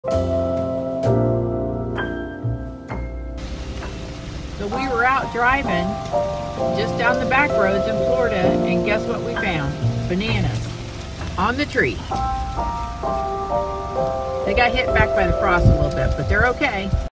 So we were out driving just down the back roads in Florida, and guess what we found? Bananas on the tree. They got hit back by the frost a little bit, but they're okay.